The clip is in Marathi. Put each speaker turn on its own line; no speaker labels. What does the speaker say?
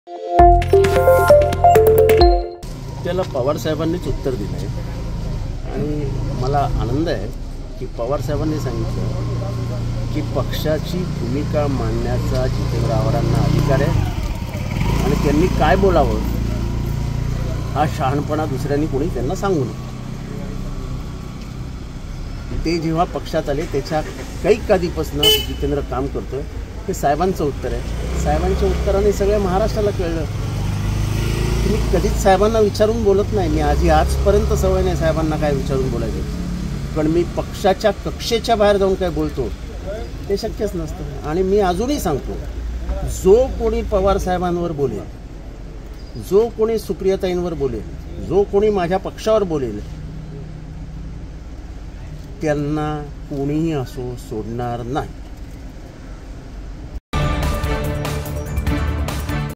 त्याला पवार साहेबांनीच उत्तर दिलं आहे आणि मला आनंद आहे की पवार साहेबांनी सांगितलं की पक्षाची भूमिका मांडण्याचा जितेंद्र आव्हाडांना अधिकार आहे आणि त्यांनी काय बोलावं हा शहाणपणा दुसऱ्यांनी कोणी त्यांना सांगू नये। ते जेव्हा पक्षात आले त्याच्या कैक आधीपासून जितेंद्र काम करतोय हे साहेबांचं उत्तर आहे। साहेबांच्या उत्तराने सगळ्या महाराष्ट्राला कळलं। मी कधीच साहेबांना विचारून बोलत नाही, मी आजपर्यंत सवय नाही साहेबांना काय विचारून बोलायचं, पण मी पक्षाच्या कक्षेच्या बाहेर जाऊन काय बोलतो ते शक्यच नसतं। आणि मी अजूनही सांगतो, जो कोणी पवार साहेबांवर बोलेल, जो कोणी सुप्रियाताईंवर बोलेल, जो कोणी माझ्या पक्षावर बोलेल त्यांना कोणीही असो सोडणार नाही।